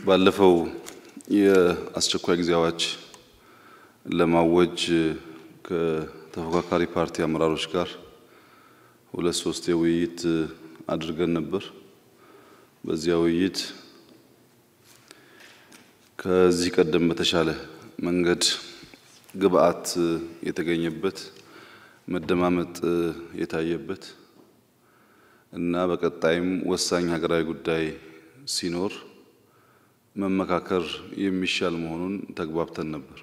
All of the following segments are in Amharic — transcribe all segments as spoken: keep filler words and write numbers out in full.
ባለፈው የአስቸኳይ ጊዜ አዋጅ ለማወጅ ከተፎካካሪ ፓርቲ አመራሮች ጋር ሁለት ሶስት የውይይት አድርገን ነበር። በዚያ ውይይት ከዚህ ቀደም በተሻለ መንገድ ግብአት የተገኘበት መደማመጥ የታየበት እና በቀጣይም ወሳኝ ሀገራዊ ጉዳይ ሲኖር መመካከር የሚሻል መሆኑን ተግባብተን ነበር።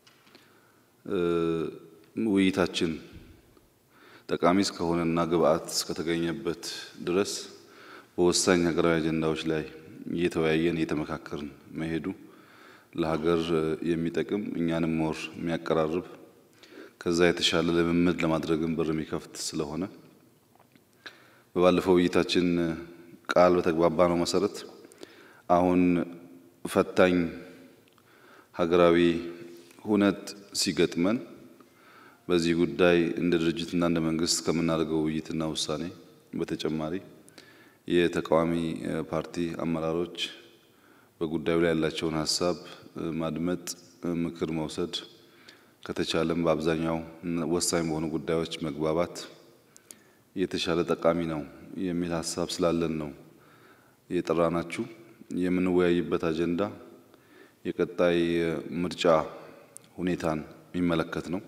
ውይይታችን ጠቃሚ እስከሆነና ግብአት እስከተገኘበት ድረስ በወሳኝ ሀገራዊ አጀንዳዎች ላይ እየተወያየን እየተመካከርን መሄዱ ለሀገር የሚጠቅም እኛንም ሞር የሚያቀራርብ ከዛ የተሻለ ልምምድ ለማድረግም በር የሚከፍት ስለሆነ በባለፈው ውይይታችን ቃል በተግባባነው መሰረት አሁን ፈታኝ ሀገራዊ ሁነት ሲገጥመን በዚህ ጉዳይ እንደ ድርጅትና እንደ መንግስት ከምናደርገው ውይይትና ውሳኔ በተጨማሪ የተቃዋሚ ፓርቲ አመራሮች በጉዳዩ ላይ ያላቸውን ሐሳብ ማድመጥ ምክር መውሰድ ከተቻለም በአብዛኛው ወሳኝ በሆኑ ጉዳዮች መግባባት የተሻለ ጠቃሚ ነው የሚል ሐሳብ ስላለን ነው የጠራናችሁ። የምንወያይበት አጀንዳ የቀጣይ ምርጫ ሁኔታን የሚመለከት ነው።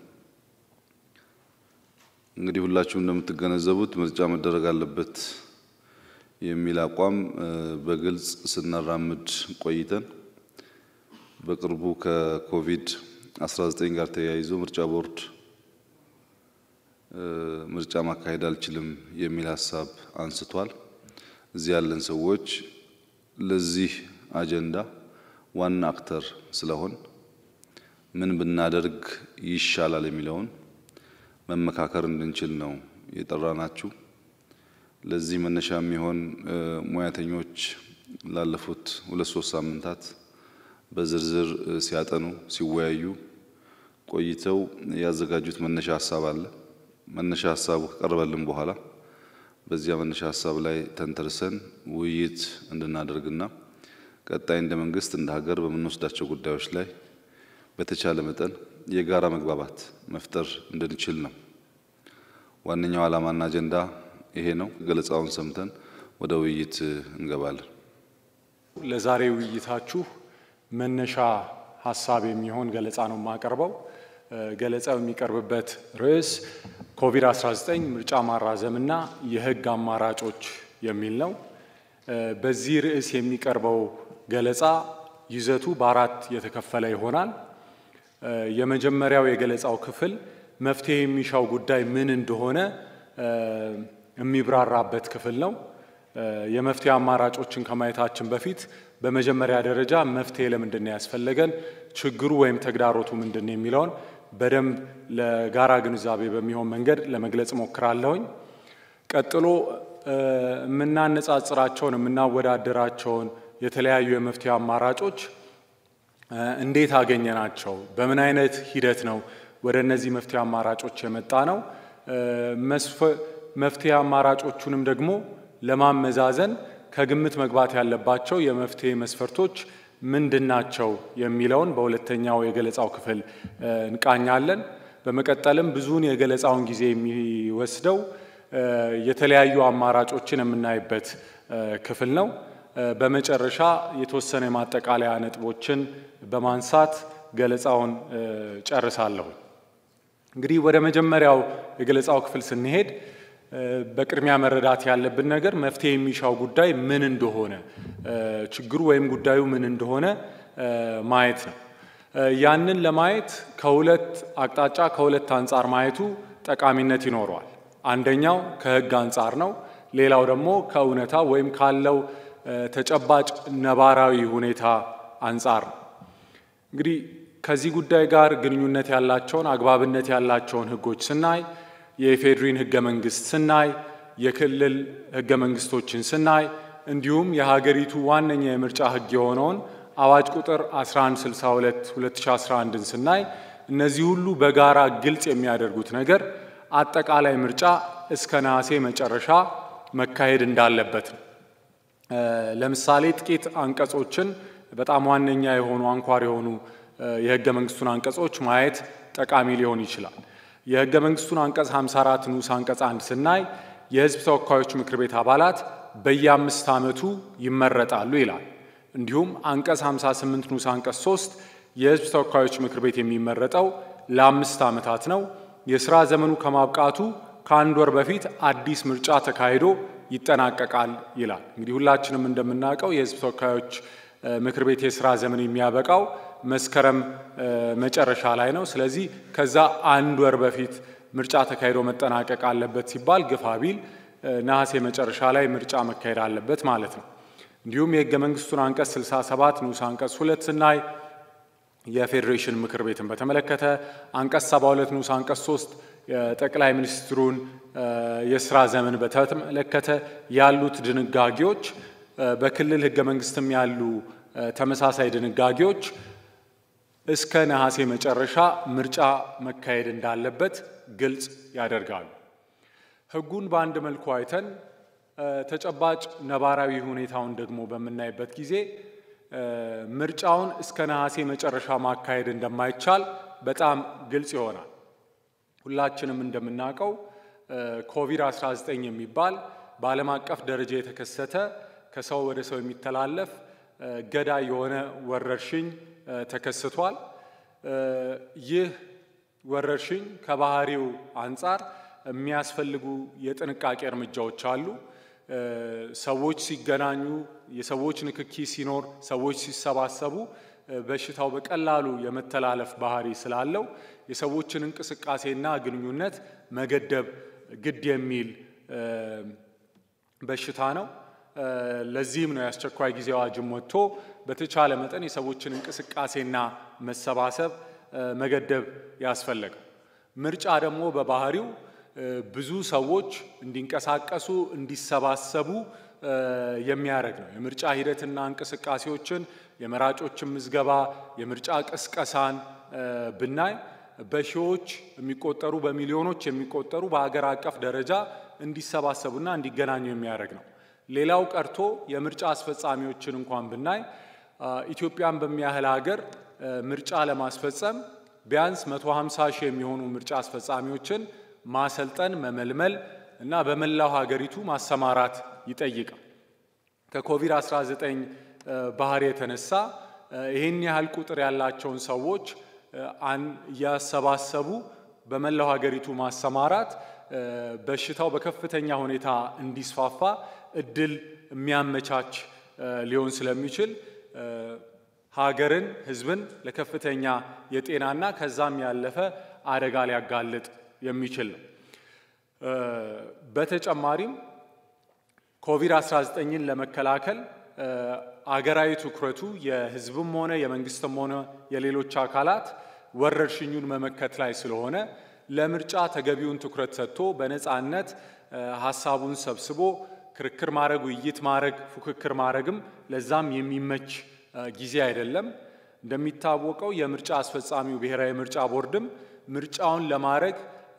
እንግዲህ ሁላችሁም እንደምትገነዘቡት ምርጫ መደረግ አለበት የሚል አቋም በግልጽ ስናራምድ ቆይተን በቅርቡ ከኮቪድ አስራ ዘጠኝ ጋር ተያይዞ ምርጫ ቦርድ ምርጫ ማካሄድ አልችልም የሚል ሐሳብ አንስቷል። እዚህ ያለን ሰዎች ለዚህ አጀንዳ ዋና አክተር ስለሆን ምን ብናደርግ ይሻላል የሚለውን መመካከር እንድንችል ነው የጠራናችሁ። ለዚህ መነሻ የሚሆን ሙያተኞች ላለፉት ሁለት ሶስት ሳምንታት በዝርዝር ሲያጠኑ ሲወያዩ ቆይተው ያዘጋጁት መነሻ ሐሳብ አለ። መነሻ ሐሳቡ ከቀረበልን በኋላ በዚያ መነሻ ሐሳብ ላይ ተንተርሰን ውይይት እንድናደርግና ቀጣይ እንደ መንግስት እንደ ሀገር በምንወስዳቸው ጉዳዮች ላይ በተቻለ መጠን የጋራ መግባባት መፍጠር እንድንችል ነው። ዋነኛው ዓላማና አጀንዳ ይሄ ነው። ገለጻውን ሰምተን ወደ ውይይት እንገባለን። ለዛሬ ውይይታችሁ መነሻ ሐሳብ የሚሆን ገለጻ ነው የማቀርበው። ገለጻው የሚቀርብበት ርዕስ ኮቪድ አስራ ዘጠኝ ምርጫ ማራዘምና የህግ አማራጮች የሚል ነው። በዚህ ርዕስ የሚቀርበው ገለጻ ይዘቱ በአራት የተከፈለ ይሆናል። የመጀመሪያው የገለጻው ክፍል መፍትሄ የሚሻው ጉዳይ ምን እንደሆነ የሚብራራበት ክፍል ነው። የመፍትሄ አማራጮችን ከማየታችን በፊት በመጀመሪያ ደረጃ መፍትሄ ለምንድን ነው ያስፈልገን፣ ችግሩ ወይም ተግዳሮቱ ምንድን ነው የሚለውን በደንብ ለጋራ ግንዛቤ በሚሆን መንገድ ለመግለጽ ሞክራለሁኝ። ቀጥሎ የምናነጻጽራቸውን የምናወዳደራቸውን የተለያዩ የመፍትሄ አማራጮች እንዴት አገኘናቸው፣ በምን አይነት ሂደት ነው ወደ እነዚህ መፍትሄ አማራጮች የመጣ ነው፣ መፍትሄ አማራጮቹንም ደግሞ ለማመዛዘን ከግምት መግባት ያለባቸው የመፍትሄ መስፈርቶች ምንድናቸው የሚለውን በሁለተኛው የገለጻው ክፍል እንቃኛለን። በመቀጠልም ብዙውን የገለጻውን ጊዜ የሚወስደው የተለያዩ አማራጮችን የምናይበት ክፍል ነው። በመጨረሻ የተወሰነ ማጠቃለያ ነጥቦችን በማንሳት ገለጻውን ጨርሳለሁ። እንግዲህ ወደ መጀመሪያው የገለጻው ክፍል ስንሄድ በቅድሚያ መረዳት ያለብን ነገር መፍትሄ የሚሻው ጉዳይ ምን እንደሆነ ችግሩ ወይም ጉዳዩ ምን እንደሆነ ማየት ነው። ያንን ለማየት ከሁለት አቅጣጫ ከሁለት አንፃር ማየቱ ጠቃሚነት ይኖረዋል። አንደኛው ከህግ አንፃር ነው፣ ሌላው ደግሞ ከእውነታ ወይም ካለው ተጨባጭ ነባራዊ ሁኔታ አንፃር ነው። እንግዲህ ከዚህ ጉዳይ ጋር ግንኙነት ያላቸውን አግባብነት ያላቸውን ህጎች ስናይ የፌዴራል ህገ መንግስት ስናይ የክልል ህገ መንግስቶችን ስናይ እንዲሁም የሀገሪቱ ዋነኛ የምርጫ ህግ የሆነውን አዋጅ ቁጥር አስራ አንድ ስልሳ ሁለት ሁለት ሺህ አስራ አንድ ን ስናይ እነዚህ ሁሉ በጋራ ግልጽ የሚያደርጉት ነገር አጠቃላይ ምርጫ እስከ ነሐሴ መጨረሻ መካሄድ እንዳለበት ነው። ለምሳሌ ጥቂት አንቀጾችን በጣም ዋነኛ የሆኑ አንኳር የሆኑ የህገ መንግስቱን አንቀጾች ማየት ጠቃሚ ሊሆን ይችላል። የህገ መንግስቱን አንቀጽ ሃምሳ አራት ንዑስ አንቀጽ አንድ ስናይ የህዝብ ተወካዮች ምክር ቤት አባላት በየአምስት ዓመቱ ይመረጣሉ ይላል። እንዲሁም አንቀጽ ሃምሳ ስምንት ንዑስ አንቀጽ ሶስት የህዝብ ተወካዮች ምክር ቤት የሚመረጠው ለአምስት ዓመታት ነው። የሥራ ዘመኑ ከማብቃቱ ከአንድ ወር በፊት አዲስ ምርጫ ተካሂዶ ይጠናቀቃል ይላል። እንግዲህ ሁላችንም እንደምናውቀው የህዝብ ተወካዮች ምክር ቤት የሥራ ዘመን የሚያበቃው መስከረም መጨረሻ ላይ ነው። ስለዚህ ከዛ አንድ ወር በፊት ምርጫ ተካሂዶ መጠናቀቅ አለበት ሲባል ግፋ ቢል ነሐሴ መጨረሻ ላይ ምርጫ መካሄድ አለበት ማለት ነው። እንዲሁም የህገ መንግስቱን አንቀጽ ስልሳ ሰባት ንዑስ አንቀጽ ሁለት ስናይ የፌዴሬሽን ምክር ቤትን በተመለከተ አንቀጽ ሰባ ሁለት ንዑስ አንቀጽ ሶስት የጠቅላይ ሚኒስትሩን የሥራ ዘመን በተመለከተ ያሉት ድንጋጌዎች በክልል ህገ መንግስትም ያሉ ተመሳሳይ ድንጋጌዎች እስከ ነሐሴ መጨረሻ ምርጫ መካሄድ እንዳለበት ግልጽ ያደርጋሉ። ህጉን በአንድ መልኩ አይተን ተጨባጭ ነባራዊ ሁኔታውን ደግሞ በምናይበት ጊዜ ምርጫውን እስከ ነሐሴ መጨረሻ ማካሄድ እንደማይቻል በጣም ግልጽ ይሆናል። ሁላችንም እንደምናውቀው ኮቪድ አስራ ዘጠኝ የሚባል በዓለም አቀፍ ደረጃ የተከሰተ ከሰው ወደ ሰው የሚተላለፍ ገዳይ የሆነ ወረርሽኝ ተከስቷል። ይህ ወረርሽኝ ከባህሪው አንጻር የሚያስፈልጉ የጥንቃቄ እርምጃዎች አሉ። ሰዎች ሲገናኙ፣ የሰዎች ንክኪ ሲኖር፣ ሰዎች ሲሰባሰቡ በሽታው በቀላሉ የመተላለፍ ባህሪ ስላለው የሰዎችን እንቅስቃሴና ግንኙነት መገደብ ግድ የሚል በሽታ ነው። ለዚህም ነው የአስቸኳይ ጊዜ አዋጅም ወጥቶ በተቻለ መጠን የሰዎችን እንቅስቃሴና መሰባሰብ መገደብ ያስፈልጋል። ምርጫ ደግሞ በባህሪው ብዙ ሰዎች እንዲንቀሳቀሱ እንዲሰባሰቡ የሚያደርግ ነው። የምርጫ ሂደትና እንቅስቃሴዎችን፣ የመራጮችን ምዝገባ፣ የምርጫ ቅስቀሳን ብናይ በሺዎች የሚቆጠሩ በሚሊዮኖች የሚቆጠሩ በአገር አቀፍ ደረጃ እንዲሰባሰቡና እንዲገናኙ የሚያደርግ ነው። ሌላው ቀርቶ የምርጫ አስፈጻሚዎችን እንኳን ብናይ ኢትዮጵያን በሚያህል ሀገር ምርጫ ለማስፈጸም ቢያንስ መቶ ሃምሳ ሺህ የሚሆኑ ምርጫ አስፈጻሚዎችን ማሰልጠን፣ መመልመል እና በመላው ሀገሪቱ ማሰማራት ይጠይቃል። ከኮቪድ አስራ ዘጠኝ ባህሪ የተነሳ ይህን ያህል ቁጥር ያላቸውን ሰዎች እያሰባሰቡ በመላው ሀገሪቱ ማሰማራት በሽታው በከፍተኛ ሁኔታ እንዲስፋፋ እድል የሚያመቻች ሊሆን ስለሚችል ሀገርን፣ ህዝብን ለከፍተኛ የጤናና ከዛም ያለፈ አደጋ ሊያጋልጥ የሚችል ነው። በተጨማሪም ኮቪድ አስራ ዘጠኝን ለመከላከል አገራዊ ትኩረቱ የህዝብም ሆነ የመንግስትም ሆነ የሌሎች አካላት ወረርሽኙን መመከት ላይ ስለሆነ ለምርጫ ተገቢውን ትኩረት ሰጥቶ በነጻነት ሐሳቡን ሰብስቦ ክርክር ማድረግ፣ ውይይት ማድረግ፣ ፉክክር ማድረግም ለዛም የሚመች ጊዜ አይደለም። እንደሚታወቀው የምርጫ አስፈጻሚው ብሔራዊ ምርጫ ቦርድም ምርጫውን ለማድረግ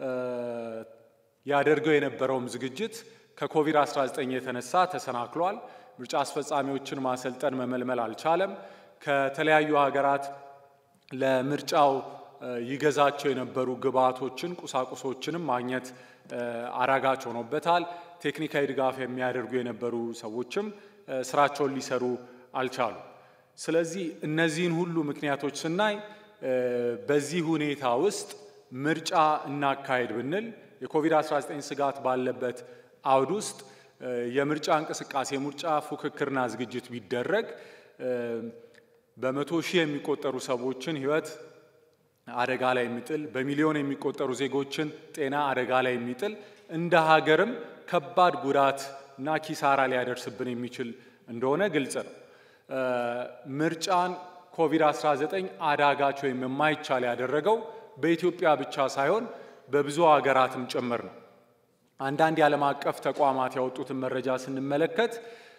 ያደርገው የነበረውም ዝግጅት ከኮቪድ አስራ ዘጠኝ የተነሳ ተሰናክሏል። ምርጫ አስፈጻሚዎችን ማሰልጠን፣ መመልመል አልቻለም። ከተለያዩ ሀገራት ለምርጫው ይገዛቸው የነበሩ ግብዓቶችን፣ ቁሳቁሶችንም ማግኘት አዳጋች ሆኖበታል። ቴክኒካዊ ድጋፍ የሚያደርጉ የነበሩ ሰዎችም ስራቸውን ሊሰሩ አልቻሉ። ስለዚህ እነዚህን ሁሉ ምክንያቶች ስናይ በዚህ ሁኔታ ውስጥ ምርጫ እናካሄድ ብንል የኮቪድ አስራ ዘጠኝ ስጋት ባለበት አውድ ውስጥ የምርጫ እንቅስቃሴ፣ የምርጫ ፉክክርና ዝግጅት ቢደረግ በመቶ ሺህ የሚቆጠሩ ሰዎችን ህይወት አደጋ ላይ የሚጥል፣ በሚሊዮን የሚቆጠሩ ዜጎችን ጤና አደጋ ላይ የሚጥል፣ እንደ ሀገርም ከባድ ጉዳት እና ኪሳራ ሊያደርስብን የሚችል እንደሆነ ግልጽ ነው። ምርጫን ኮቪድ አስራ ዘጠኝ አዳጋች ወይም የማይቻል ያደረገው በኢትዮጵያ ብቻ ሳይሆን በብዙ ሀገራትም ጭምር ነው። አንዳንድ የዓለም አቀፍ ተቋማት ያወጡትን መረጃ ስንመለከት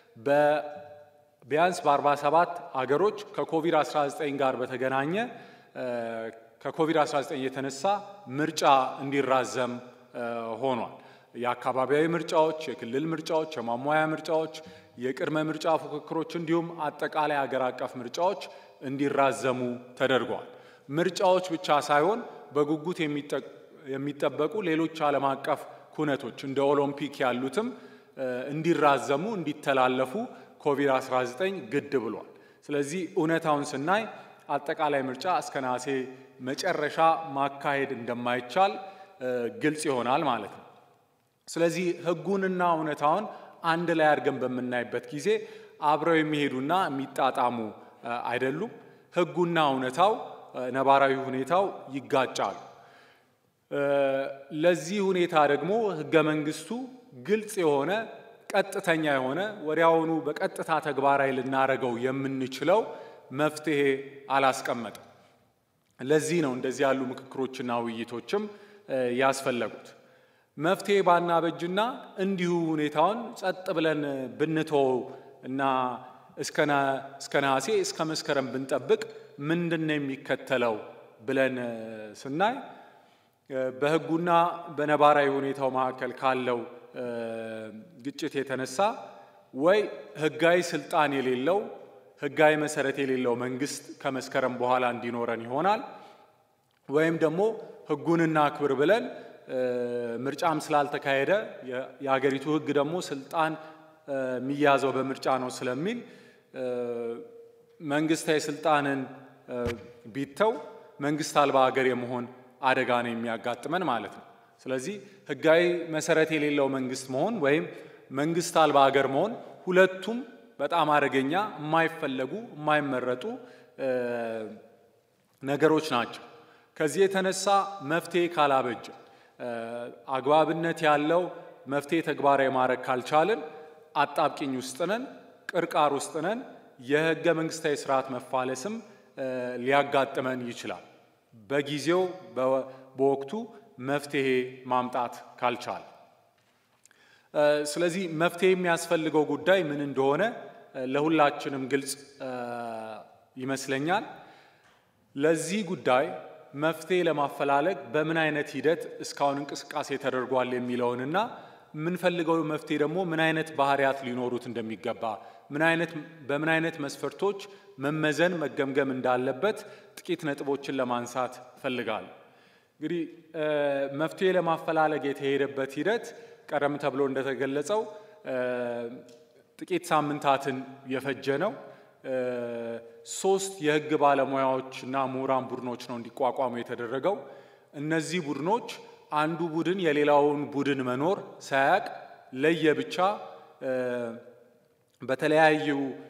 ቢያንስ በአርባ ሰባት ሀገሮች ከኮቪድ አስራ ዘጠኝ ጋር በተገናኘ ከኮቪድ አስራ ዘጠኝ የተነሳ ምርጫ እንዲራዘም ሆኗል። የአካባቢያዊ ምርጫዎች፣ የክልል ምርጫዎች፣ የማሟያ ምርጫዎች፣ የቅድመ ምርጫ ፉክክሮች እንዲሁም አጠቃላይ ሀገር አቀፍ ምርጫዎች እንዲራዘሙ ተደርጓል። ምርጫዎች ብቻ ሳይሆን በጉጉት የሚጠበቁ ሌሎች ዓለም አቀፍ ኩነቶች እንደ ኦሎምፒክ ያሉትም እንዲራዘሙ እንዲተላለፉ ኮቪድ አስራ ዘጠኝ ግድ ብሏል። ስለዚህ እውነታውን ስናይ አጠቃላይ ምርጫ እስከ ነሐሴ መጨረሻ ማካሄድ እንደማይቻል ግልጽ ይሆናል ማለት ነው። ስለዚህ ህጉንና እውነታውን አንድ ላይ አድርገን በምናይበት ጊዜ አብረው የሚሄዱና የሚጣጣሙ አይደሉም። ህጉና እውነታው ነባራዊ ሁኔታው ይጋጫሉ። ለዚህ ሁኔታ ደግሞ ህገ መንግስቱ ግልጽ የሆነ ቀጥተኛ የሆነ ወዲያውኑ በቀጥታ ተግባራዊ ልናረገው የምንችለው መፍትሄ አላስቀመጠም። ለዚህ ነው እንደዚህ ያሉ ምክክሮችና ውይይቶችም ያስፈለጉት። መፍትሄ ባናበጅና እንዲሁ ሁኔታውን ጸጥ ብለን ብንተው እና እስከ ነሐሴ እስከ መስከረም ብንጠብቅ ምንድነው የሚከተለው ብለን ስናይ በህጉና በነባራዊ ሁኔታው መካከል ካለው ግጭት የተነሳ ወይ ህጋዊ ስልጣን የሌለው ህጋዊ መሰረት የሌለው መንግስት ከመስከረም በኋላ እንዲኖረን ይሆናል። ወይም ደግሞ ህጉንና አክብር ብለን ምርጫም ስላልተካሄደ የሀገሪቱ ህግ ደግሞ ስልጣን የሚያዘው በምርጫ ነው ስለሚል መንግስታዊ ስልጣንን ቢተው መንግስት አልባ ሀገር የመሆን አደጋ ነው የሚያጋጥመን ማለት ነው። ስለዚህ ህጋዊ መሰረት የሌለው መንግስት መሆን ወይም መንግስት አልባ ሀገር መሆን ሁለቱም በጣም አደገኛ የማይፈለጉ የማይመረጡ ነገሮች ናቸው። ከዚህ የተነሳ መፍትሄ ካላበጀ አግባብነት ያለው መፍትሄ ተግባራዊ ማድረግ ካልቻልን አጣብቂኝ ውስጥ ነን፣ ቅርቃር ውስጥ ነን። የህገ መንግስታዊ ስርዓት መፋለስም ሊያጋጥመን ይችላል በጊዜው በወቅቱ መፍትሄ ማምጣት ካልቻል። ስለዚህ መፍትሄ የሚያስፈልገው ጉዳይ ምን እንደሆነ ለሁላችንም ግልጽ ይመስለኛል። ለዚህ ጉዳይ መፍትሄ ለማፈላለግ በምን አይነት ሂደት እስካሁን እንቅስቃሴ ተደርጓል የሚለውንና የምንፈልገው መፍትሄ ደግሞ ምን አይነት ባህሪያት ሊኖሩት እንደሚገባ ምን አይነት በምን አይነት መስፈርቶች መመዘን መገምገም እንዳለበት ጥቂት ነጥቦችን ለማንሳት ፈልጋለሁ። እንግዲህ መፍትሄ ለማፈላለግ የተሄደበት ሂደት ቀደም ተብሎ እንደተገለጸው ጥቂት ሳምንታትን የፈጀ ነው። ሶስት የህግ ባለሙያዎች እና ምሁራን ቡድኖች ነው እንዲቋቋሙ የተደረገው። እነዚህ ቡድኖች አንዱ ቡድን የሌላውን ቡድን መኖር ሳያቅ ለየብቻ በተለያዩ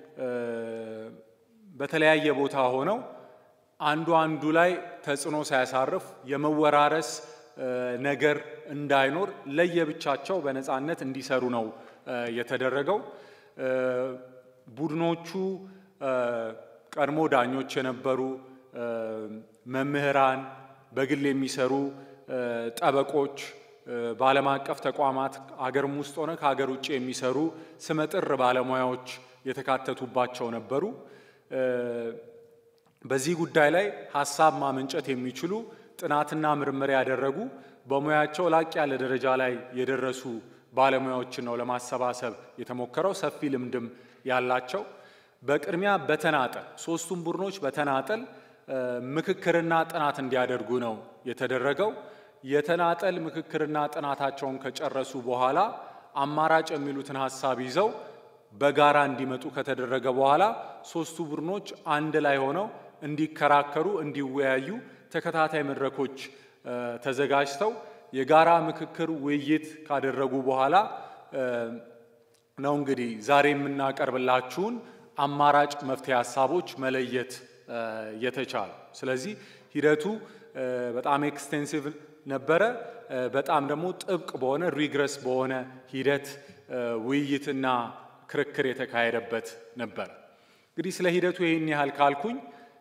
በተለያየ ቦታ ሆነው አንዱ አንዱ ላይ ተጽዕኖ ሳያሳርፍ የመወራረስ ነገር እንዳይኖር ለየብቻቸው በነፃነት እንዲሰሩ ነው የተደረገው። ቡድኖቹ ቀድሞ ዳኞች የነበሩ መምህራን፣ በግል የሚሰሩ ጠበቆች፣ በዓለም አቀፍ ተቋማት አገርም ውስጥ ሆነ ከሀገር ውጭ የሚሰሩ ስመጥር ባለሙያዎች የተካተቱባቸው ነበሩ። በዚህ ጉዳይ ላይ ሀሳብ ማመንጨት የሚችሉ ጥናትና ምርምር ያደረጉ በሙያቸው ላቅ ያለ ደረጃ ላይ የደረሱ ባለሙያዎችን ነው ለማሰባሰብ የተሞከረው። ሰፊ ልምድም ያላቸው በቅድሚያ በተናጠል ሶስቱም ቡድኖች በተናጠል ምክክርና ጥናት እንዲያደርጉ ነው የተደረገው። የተናጠል ምክክርና ጥናታቸውን ከጨረሱ በኋላ አማራጭ የሚሉትን ሀሳብ ይዘው በጋራ እንዲመጡ ከተደረገ በኋላ ሶስቱ ቡድኖች አንድ ላይ ሆነው እንዲከራከሩ እንዲወያዩ ተከታታይ መድረኮች ተዘጋጅተው የጋራ ምክክር ውይይት ካደረጉ በኋላ ነው እንግዲህ ዛሬ የምናቀርብላችሁን አማራጭ መፍትሄ ሀሳቦች መለየት የተቻለ። ስለዚህ ሂደቱ በጣም ኤክስቴንሲቭ ነበረ። በጣም ደግሞ ጥብቅ በሆነ ሪግረስ በሆነ ሂደት ውይይትና ክርክር የተካሄደበት ነበር። እንግዲህ ስለ ሂደቱ ይህን ያህል ካልኩኝ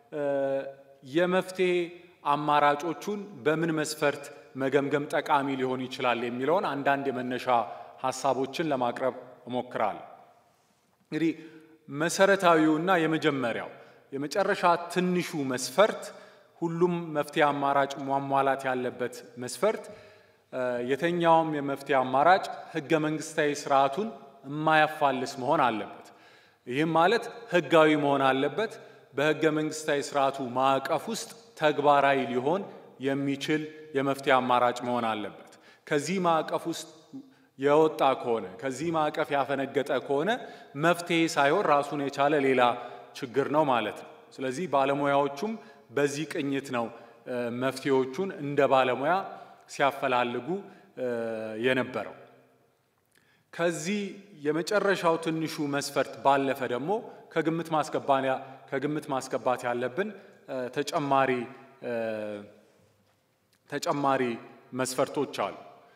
የመፍትሄ አማራጮቹን በምን መስፈርት መገምገም ጠቃሚ ሊሆን ይችላል የሚለውን አንዳንድ የመነሻ ሀሳቦችን ለማቅረብ እሞክራለሁ። እንግዲህ መሰረታዊውና የመጀመሪያው የመጨረሻ ትንሹ መስፈርት ሁሉም መፍትሄ አማራጭ ማሟላት ያለበት መስፈርት የተኛውም የመፍትሄ አማራጭ ህገ መንግስታዊ ስርዓቱን የማያፋልስ መሆን አለበት። ይህም ማለት ህጋዊ መሆን አለበት። በህገ መንግስታዊ ስርዓቱ ማዕቀፍ ውስጥ ተግባራዊ ሊሆን የሚችል የመፍትሄ አማራጭ መሆን አለበት። ከዚህ ማዕቀፍ ውስጥ የወጣ ከሆነ ከዚህ ማዕቀፍ ያፈነገጠ ከሆነ መፍትሄ ሳይሆን ራሱን የቻለ ሌላ ችግር ነው ማለት ነው። ስለዚህ ባለሙያዎቹም በዚህ ቅኝት ነው መፍትሄዎቹን እንደ ባለሙያ ሲያፈላልጉ የነበረው። ከዚህ የመጨረሻው ትንሹ መስፈርት ባለፈ ደግሞ ከግምት ማስገባያ ከግምት ማስገባት ያለብን ተጨማሪ ተጨማሪ መስፈርቶች አሉ።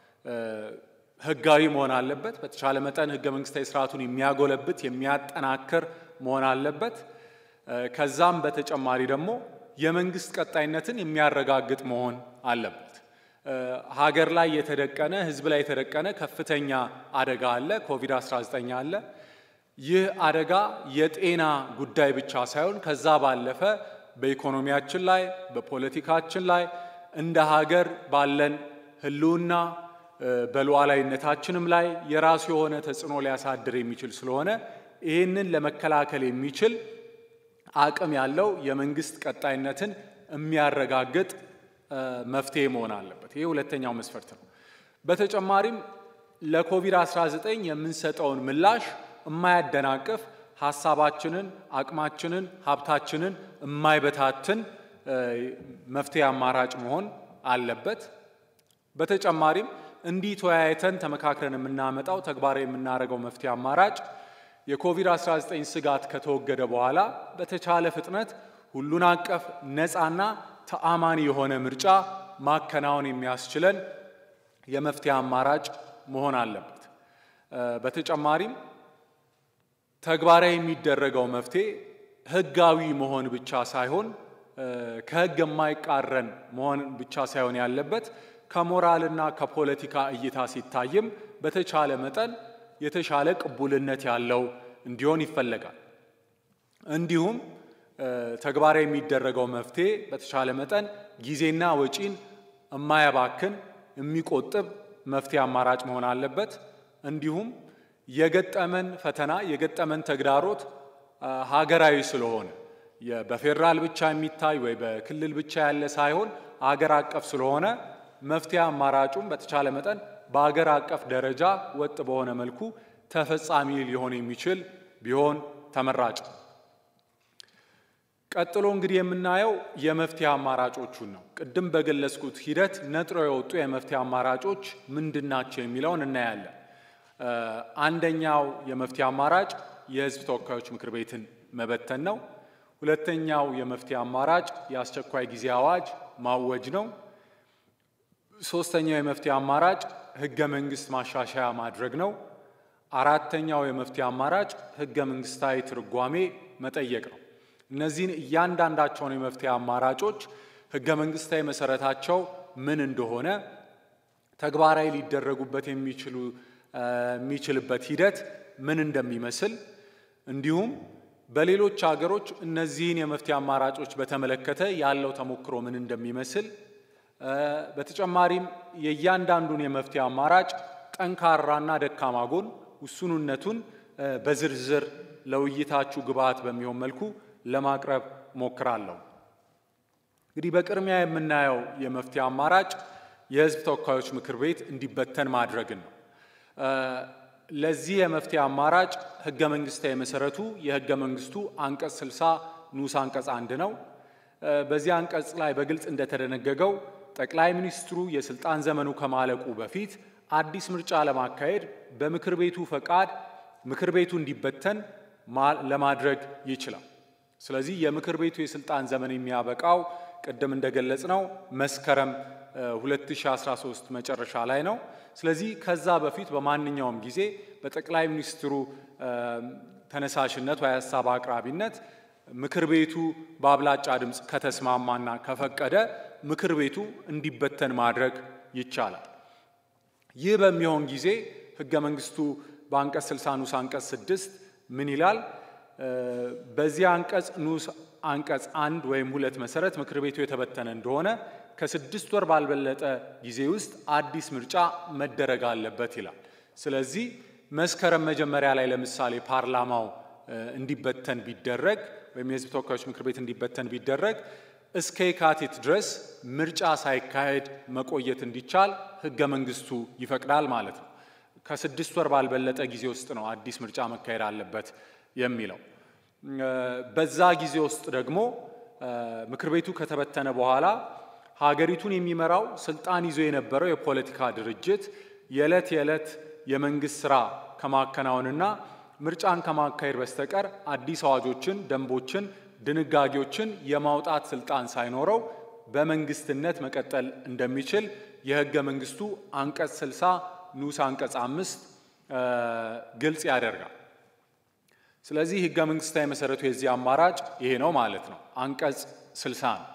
ህጋዊ መሆን አለበት። በተቻለ መጠን ህገ መንግስታዊ ስርዓቱን የሚያጎለብት የሚያጠናክር መሆን አለበት። ከዛም በተጨማሪ ደግሞ የመንግስት ቀጣይነትን የሚያረጋግጥ መሆን አለበት። ሀገር ላይ የተደቀነ ህዝብ ላይ የተደቀነ ከፍተኛ አደጋ አለ፣ ኮቪድ አስራ ዘጠኝ አለ። ይህ አደጋ የጤና ጉዳይ ብቻ ሳይሆን ከዛ ባለፈ በኢኮኖሚያችን ላይ በፖለቲካችን ላይ እንደ ሀገር ባለን ህልውና በሉዓላዊነታችንም ላይ የራሱ የሆነ ተጽዕኖ ሊያሳድር የሚችል ስለሆነ ይህንን ለመከላከል የሚችል አቅም ያለው የመንግስት ቀጣይነትን የሚያረጋግጥ መፍትሄ መሆን አለበት። ይሄ ሁለተኛው መስፈርት ነው። በተጨማሪም ለኮቪድ አስራ ዘጠኝ የምንሰጠውን ምላሽ የማያደናቅፍ ሐሳባችንን፣ አቅማችንን፣ ሀብታችንን የማይበታትን መፍትሄ አማራጭ መሆን አለበት። በተጨማሪም እንዲህ ተወያይተን ተመካክረን የምናመጣው ተግባራዊ የምናደርገው መፍትሄ አማራጭ የኮቪድ አስራ ዘጠኝ ስጋት ከተወገደ በኋላ በተቻለ ፍጥነት ሁሉን አቀፍ ነፃና ተአማኒ የሆነ ምርጫ ማከናወን የሚያስችለን የመፍትሄ አማራጭ መሆን አለበት። በተጨማሪም ተግባራዊ የሚደረገው መፍትሄ ህጋዊ መሆን ብቻ ሳይሆን ከህግ የማይቃረን መሆን ብቻ ሳይሆን ያለበት ከሞራልና ከፖለቲካ እይታ ሲታይም በተቻለ መጠን የተሻለ ቅቡልነት ያለው እንዲሆን ይፈለጋል። እንዲሁም ተግባራዊ የሚደረገው መፍትሄ በተቻለ መጠን ጊዜና ወጪን የማያባክን የሚቆጥብ መፍትሄ አማራጭ መሆን አለበት። እንዲሁም የገጠመን ፈተና የገጠመን ተግዳሮት ሀገራዊ ስለሆነ በፌደራል ብቻ የሚታይ ወይ በክልል ብቻ ያለ ሳይሆን ሀገር አቀፍ ስለሆነ መፍትሄ አማራጩም በተቻለ መጠን በሀገር አቀፍ ደረጃ ወጥ በሆነ መልኩ ተፈጻሚ ሊሆን የሚችል ቢሆን ተመራጭ። ቀጥሎ እንግዲህ የምናየው የመፍትሄ አማራጮቹን ነው። ቅድም በገለጽኩት ሂደት ነጥሮ የወጡ የመፍትሄ አማራጮች ምንድናቸው የሚለውን እናያለን። አንደኛው የመፍትሄ አማራጭ የህዝብ ተወካዮች ምክር ቤትን መበተን ነው። ሁለተኛው የመፍትሄ አማራጭ የአስቸኳይ ጊዜ አዋጅ ማወጅ ነው። ሶስተኛው የመፍትሄ አማራጭ ህገ መንግስት ማሻሻያ ማድረግ ነው። አራተኛው የመፍትሄ አማራጭ ህገ መንግስታዊ ትርጓሜ መጠየቅ ነው። እነዚህን እያንዳንዳቸውን የመፍትሄ አማራጮች ህገ መንግስታዊ መሰረታቸው ምን እንደሆነ ተግባራዊ ሊደረጉበት የሚችሉ የሚችልበት ሂደት ምን እንደሚመስል እንዲሁም በሌሎች ሀገሮች እነዚህን የመፍትሄ አማራጮች በተመለከተ ያለው ተሞክሮ ምን እንደሚመስል በተጨማሪም የእያንዳንዱን የመፍትሄ አማራጭ ጠንካራና ደካማ ጎን ውሱንነቱን በዝርዝር ለውይይታችሁ ግብዓት በሚሆን መልኩ ለማቅረብ ሞክራለሁ። እንግዲህ በቅድሚያ የምናየው የመፍትሄ አማራጭ የህዝብ ተወካዮች ምክር ቤት እንዲበተን ማድረግን ነው። ለዚህ የመፍትሄ አማራጭ ህገ መንግስታዊ መሰረቱ የህገ መንግስቱ አንቀጽ ስልሳ ንዑስ አንቀጽ አንድ ነው። በዚህ አንቀጽ ላይ በግልጽ እንደተደነገገው ጠቅላይ ሚኒስትሩ የስልጣን ዘመኑ ከማለቁ በፊት አዲስ ምርጫ ለማካሄድ በምክር ቤቱ ፈቃድ ምክር ቤቱ እንዲበተን ለማድረግ ይችላል። ስለዚህ የምክር ቤቱ የስልጣን ዘመን የሚያበቃው ቅድም እንደገለጽነው መስከረም ሁለት ሺህ አስራ ሶስት መጨረሻ ላይ ነው። ስለዚህ ከዛ በፊት በማንኛውም ጊዜ በጠቅላይ ሚኒስትሩ ተነሳሽነት ወይ ሐሳብ አቅራቢነት ምክር ቤቱ በአብላጫ ድምፅ ከተስማማና ከፈቀደ ምክር ቤቱ እንዲበተን ማድረግ ይቻላል። ይህ በሚሆን ጊዜ ህገ መንግስቱ በአንቀጽ ስልሳ ንዑስ አንቀጽ ስድስት ምን ይላል? በዚህ አንቀጽ ንዑስ አንቀጽ አንድ ወይም ሁለት መሰረት ምክር ቤቱ የተበተነ እንደሆነ ከስድስት ወር ባልበለጠ ጊዜ ውስጥ አዲስ ምርጫ መደረግ አለበት ይላል። ስለዚህ መስከረም መጀመሪያ ላይ ለምሳሌ ፓርላማው እንዲበተን ቢደረግ ወይም የህዝብ ተወካዮች ምክር ቤት እንዲበተን ቢደረግ እስከ የካቲት ድረስ ምርጫ ሳይካሄድ መቆየት እንዲቻል ህገ መንግስቱ ይፈቅዳል ማለት ነው። ከስድስት ወር ባልበለጠ ጊዜ ውስጥ ነው አዲስ ምርጫ መካሄድ አለበት የሚለው። በዛ ጊዜ ውስጥ ደግሞ ምክር ቤቱ ከተበተነ በኋላ ሀገሪቱን የሚመራው ስልጣን ይዞ የነበረው የፖለቲካ ድርጅት የዕለት የዕለት የመንግስት ስራ ከማከናወንና ምርጫን ከማካሄድ በስተቀር አዲስ አዋጆችን፣ ደንቦችን፣ ድንጋጌዎችን የማውጣት ስልጣን ሳይኖረው በመንግስትነት መቀጠል እንደሚችል የህገ መንግስቱ አንቀጽ ስልሳ ንዑስ አንቀጽ አምስት ግልጽ ያደርጋል። ስለዚህ ህገ መንግስታዊ መሰረቱ የዚህ አማራጭ ይሄ ነው ማለት ነው። አንቀጽ ስልሳ ነው።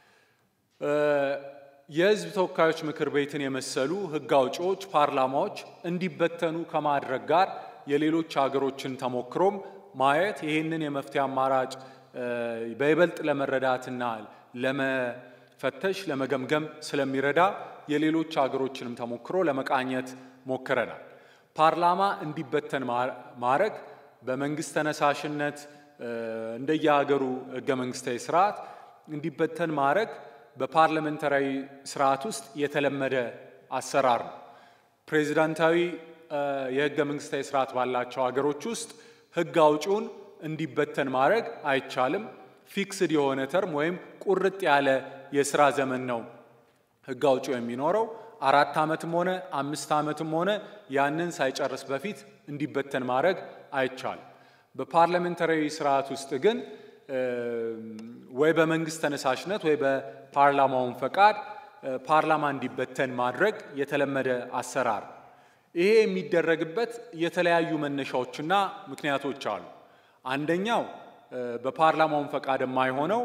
የህዝብ ተወካዮች ምክር ቤትን የመሰሉ ህግ አውጪዎች ፓርላማዎች እንዲበተኑ ከማድረግ ጋር የሌሎች ሀገሮችን ተሞክሮም ማየት ይህንን የመፍትሄ አማራጭ በይበልጥ ለመረዳትና ለመፈተሽ ለመገምገም ስለሚረዳ የሌሎች ሀገሮችንም ተሞክሮ ለመቃኘት ሞክረናል። ፓርላማ እንዲበተን ማድረግ በመንግስት ተነሳሽነት እንደየሀገሩ ህገ መንግስታዊ ስርዓት እንዲበተን ማድረግ በፓርላሜንታሪ ስርዓት ውስጥ የተለመደ አሰራር ነው። ፕሬዚዳንታዊ የህገ መንግስታዊ ስርዓት ባላቸው ሀገሮች ውስጥ ህግ አውጪውን እንዲበተን ማድረግ አይቻልም። ፊክስድ የሆነ ተርም ወይም ቁርጥ ያለ የስራ ዘመን ነው ህግ አውጪው የሚኖረው። አራት ዓመትም ሆነ አምስት ዓመትም ሆነ ያንን ሳይጨርስ በፊት እንዲበተን ማድረግ አይቻልም። በፓርላሜንታሪ ስርዓት ውስጥ ግን ወይ በመንግስት ተነሳሽነት ወይ በፓርላማውን ፈቃድ ፓርላማ እንዲበተን ማድረግ የተለመደ አሰራር። ይሄ የሚደረግበት የተለያዩ መነሻዎችና ምክንያቶች አሉ። አንደኛው በፓርላማውን ፈቃድ የማይሆነው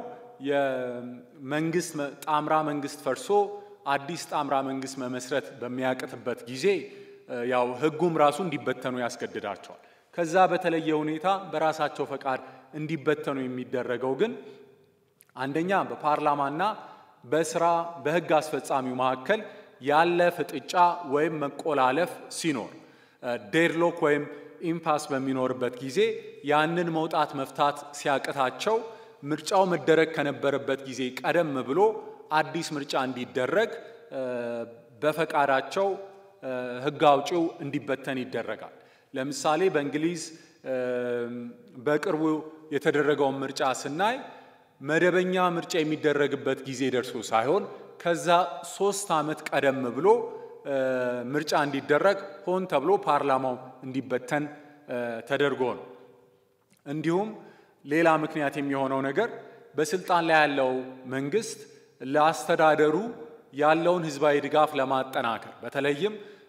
የመንግስት ጣምራ መንግስት ፈርሶ አዲስ ጣምራ መንግስት መመስረት በሚያቅትበት ጊዜ ያው ህጉም ራሱ እንዲበተኑ ያስገድዳቸዋል። ከዛ በተለየ ሁኔታ በራሳቸው ፈቃድ እንዲበተኑ የሚደረገው ግን አንደኛ በፓርላማና በስራ በህግ አስፈጻሚው መካከል ያለ ፍጥጫ ወይም መቆላለፍ ሲኖር ዴድሎክ ወይም ኢምፓስ በሚኖርበት ጊዜ ያንን መውጣት መፍታት ሲያቅታቸው ምርጫው መደረግ ከነበረበት ጊዜ ቀደም ብሎ አዲስ ምርጫ እንዲደረግ በፈቃዳቸው ህግ አውጪው እንዲበተን ይደረጋል። ለምሳሌ በእንግሊዝ በቅርቡ የተደረገውን ምርጫ ስናይ መደበኛ ምርጫ የሚደረግበት ጊዜ ደርሶ ሳይሆን ከዛ ሶስት ዓመት ቀደም ብሎ ምርጫ እንዲደረግ ሆን ተብሎ ፓርላማው እንዲበተን ተደርጎ ነው። እንዲሁም ሌላ ምክንያት የሚሆነው ነገር በስልጣን ላይ ያለው መንግስት ለአስተዳደሩ ያለውን ህዝባዊ ድጋፍ ለማጠናከር በተለይም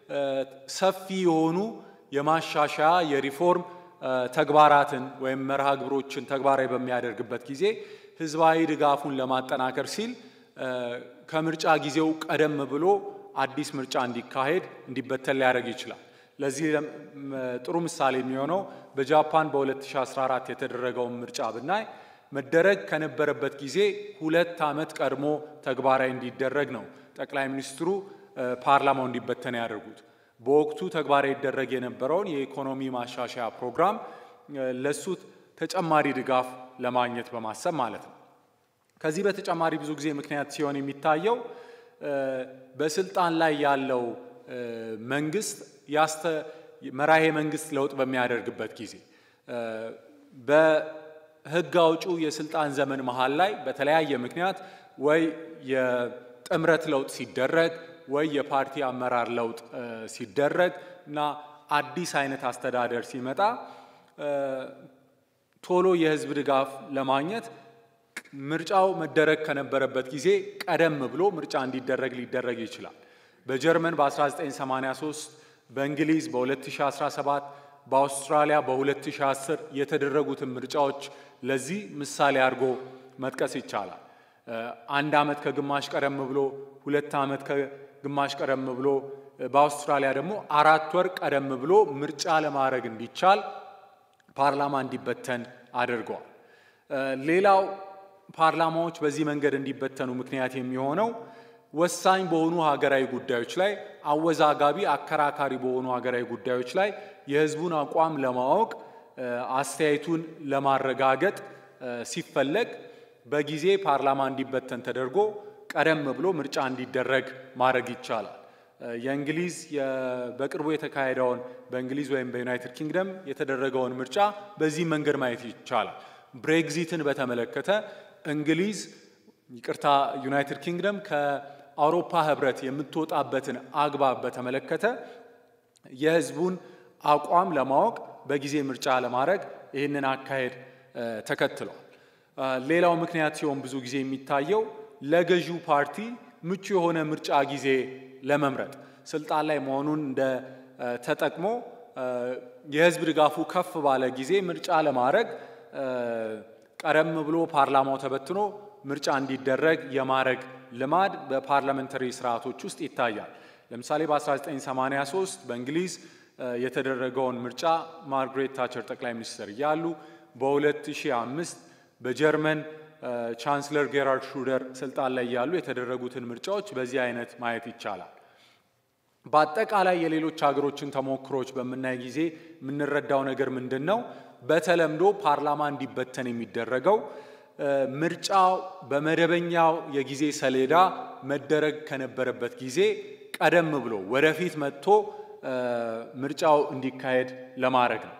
ሰፊ የሆኑ የማሻሻያ የሪፎርም ተግባራትን ወይም መርሃ ግብሮችን ተግባራዊ በሚያደርግበት ጊዜ ህዝባዊ ድጋፉን ለማጠናከር ሲል ከምርጫ ጊዜው ቀደም ብሎ አዲስ ምርጫ እንዲካሄድ እንዲበተን ሊያደርግ ይችላል። ለዚህ ጥሩ ምሳሌ የሚሆነው በጃፓን በ2014 የተደረገው ምርጫ ብናይ መደረግ ከነበረበት ጊዜ ሁለት ዓመት ቀድሞ ተግባራዊ እንዲደረግ ነው ጠቅላይ ሚኒስትሩ ፓርላማው እንዲበተን ያደርጉት። በወቅቱ ተግባራዊ ይደረግ የነበረውን የኢኮኖሚ ማሻሻያ ፕሮግራም ለሱ ተጨማሪ ድጋፍ ለማግኘት በማሰብ ማለት ነው። ከዚህ በተጨማሪ ብዙ ጊዜ ምክንያት ሲሆን የሚታየው በስልጣን ላይ ያለው መንግስት ያስተ መራሄ መንግስት ለውጥ በሚያደርግበት ጊዜ በህግ አውጪው የስልጣን ዘመን መሃል ላይ በተለያየ ምክንያት ወይ የጥምረት ለውጥ ሲደረግ ወይ የፓርቲ አመራር ለውጥ ሲደረግ እና አዲስ አይነት አስተዳደር ሲመጣ ቶሎ የህዝብ ድጋፍ ለማግኘት ምርጫው መደረግ ከነበረበት ጊዜ ቀደም ብሎ ምርጫ እንዲደረግ ሊደረግ ይችላል። በጀርመን በ1983 በእንግሊዝ በ2017 በአውስትራሊያ በ2010 የተደረጉትን ምርጫዎች ለዚህ ምሳሌ አድርጎ መጥቀስ ይቻላል። አንድ ዓመት ከግማሽ ቀደም ብሎ ሁለት ዓመት ከግማሽ ቀደም ብሎ በአውስትራሊያ ደግሞ አራት ወር ቀደም ብሎ ምርጫ ለማድረግ እንዲቻል ፓርላማ እንዲበተን አድርገዋል። ሌላው ፓርላማዎች በዚህ መንገድ እንዲበተኑ ምክንያት የሚሆነው ወሳኝ በሆኑ ሀገራዊ ጉዳዮች ላይ አወዛጋቢ አከራካሪ በሆኑ ሀገራዊ ጉዳዮች ላይ የህዝቡን አቋም ለማወቅ አስተያየቱን ለማረጋገጥ ሲፈለግ በጊዜ ፓርላማ እንዲበተን ተደርጎ ቀደም ብሎ ምርጫ እንዲደረግ ማድረግ ይቻላል። የእንግሊዝ በቅርቡ የተካሄደውን በእንግሊዝ ወይም በዩናይትድ ኪንግደም የተደረገውን ምርጫ በዚህ መንገድ ማየት ይቻላል። ብሬግዚትን በተመለከተ እንግሊዝ ይቅርታ ዩናይትድ ኪንግደም ከአውሮፓ ህብረት የምትወጣበትን አግባብ በተመለከተ የህዝቡን አቋም ለማወቅ በጊዜ ምርጫ ለማድረግ ይህንን አካሄድ ተከትሏል። ሌላው ምክንያት ሲሆን ብዙ ጊዜ የሚታየው ለገዢው ፓርቲ ምቹ የሆነ ምርጫ ጊዜ ለመምረጥ ስልጣን ላይ መሆኑን እንደ ተጠቅሞ የህዝብ ድጋፉ ከፍ ባለ ጊዜ ምርጫ ለማድረግ ቀደም ብሎ ፓርላማው ተበትኖ ምርጫ እንዲደረግ የማድረግ ልማድ በፓርላሜንታሪ ስርዓቶች ውስጥ ይታያል። ለምሳሌ በ1983 በእንግሊዝ የተደረገውን ምርጫ ማርግሬት ታቸር ጠቅላይ ሚኒስትር እያሉ በ2005 በጀርመን ቻንስለር ጌራርድ ሹደር ስልጣን ላይ ያሉ የተደረጉትን ምርጫዎች በዚህ አይነት ማየት ይቻላል። በአጠቃላይ የሌሎች ሀገሮችን ተሞክሮች በመናይ ጊዜ የምንረዳው ነገር ምንድነው? በተለምዶ ፓርላማ እንዲበተን የሚደረገው ምርጫው በመደበኛው የጊዜ ሰሌዳ መደረግ ከነበረበት ጊዜ ቀደም ብሎ ወደፊት መጥቶ ምርጫው እንዲካሄድ ለማድረግ ነው።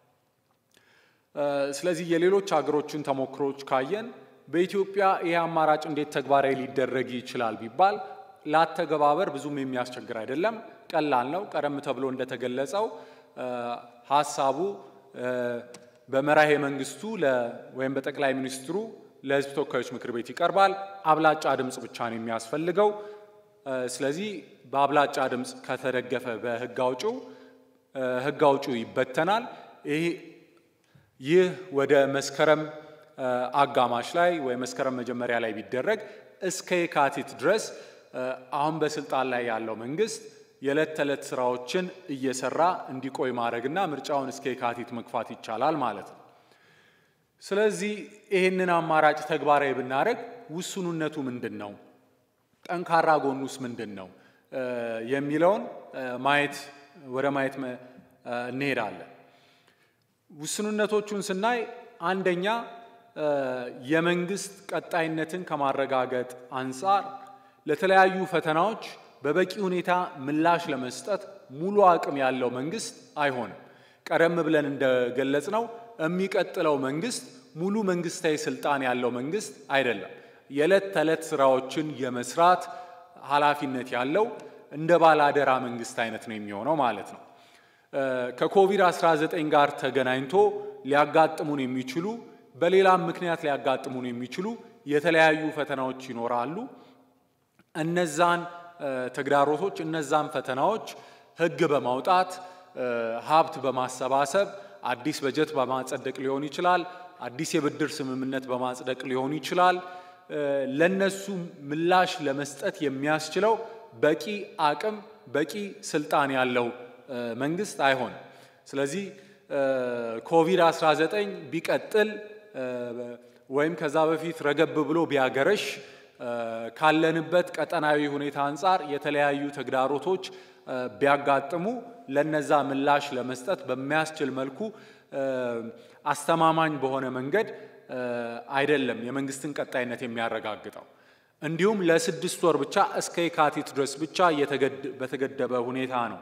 ስለዚህ የሌሎች ሀገሮችን ተሞክሮች ካየን በኢትዮጵያ ይህ አማራጭ እንዴት ተግባራዊ ሊደረግ ይችላል ቢባል ላተገባበር ብዙም የሚያስቸግር አይደለም፣ ቀላል ነው። ቀደም ተብሎ እንደተገለጸው ሐሳቡ በመራሄ መንግስቱ ወይም በጠቅላይ ሚኒስትሩ ለህዝብ ተወካዮች ምክር ቤት ይቀርባል። አብላጫ ድምጽ ብቻ ነው የሚያስፈልገው። ስለዚህ በአብላጫ ድምጽ ከተደገፈ በህግ አውጪው ህግ አውጪው ይበተናል። ይህ ወደ መስከረም አጋማሽ ላይ ወይ መስከረም መጀመሪያ ላይ ቢደረግ እስከ የካቲት ድረስ አሁን በስልጣን ላይ ያለው መንግስት የዕለት ተዕለት ስራዎችን እየሰራ እንዲቆይ ማድረግና ምርጫውን እስከ የካቲት መግፋት ይቻላል ማለት ነው። ስለዚህ ይህንን አማራጭ ተግባራዊ ብናደርግ ውሱንነቱ ምንድነው? ጠንካራ ጎኑስ ምንድነው? የሚለውን ማየት ወደ ማየት እንሄዳለን። ውሱንነቶቹን ስናይ አንደኛ የመንግስት ቀጣይነትን ከማረጋገጥ አንፃር ለተለያዩ ፈተናዎች በበቂ ሁኔታ ምላሽ ለመስጠት ሙሉ አቅም ያለው መንግስት አይሆንም። ቀደም ብለን እንደገለጽነው የሚቀጥለው መንግስት ሙሉ መንግስታዊ ስልጣን ያለው መንግስት አይደለም። የዕለት ተዕለት ስራዎችን የመስራት ኃላፊነት ያለው እንደ ባላደራ መንግስት አይነት ነው የሚሆነው ማለት ነው። ከኮቪድ አስራ ዘጠኝ ጋር ተገናኝቶ ሊያጋጥሙን የሚችሉ በሌላም ምክንያት ሊያጋጥሙን የሚችሉ የተለያዩ ፈተናዎች ይኖራሉ። እነዛን ተግዳሮቶች እነዛን ፈተናዎች ህግ በማውጣት ሀብት በማሰባሰብ አዲስ በጀት በማጸደቅ ሊሆን ይችላል፣ አዲስ የብድር ስምምነት በማጽደቅ ሊሆን ይችላል። ለነሱ ምላሽ ለመስጠት የሚያስችለው በቂ አቅም በቂ ስልጣን ያለው መንግስት አይሆንም። ስለዚህ ኮቪድ አስራ ዘጠኝ ቢቀጥል ወይም ከዛ በፊት ረገብ ብሎ ቢያገረሽ ካለንበት ቀጠናዊ ሁኔታ አንፃር የተለያዩ ተግዳሮቶች ቢያጋጥሙ ለነዛ ምላሽ ለመስጠት በሚያስችል መልኩ አስተማማኝ በሆነ መንገድ አይደለም የመንግስትን ቀጣይነት የሚያረጋግጠው። እንዲሁም ለስድስት ወር ብቻ እስከ የካቲት ድረስ ብቻ በተገደበ ሁኔታ ነው